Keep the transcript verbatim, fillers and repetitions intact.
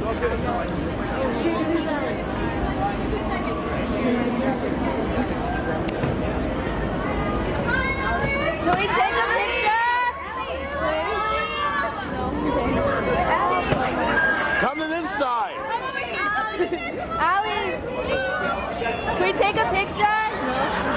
Can we take a picture? Come to this side. Allie, can we take a picture?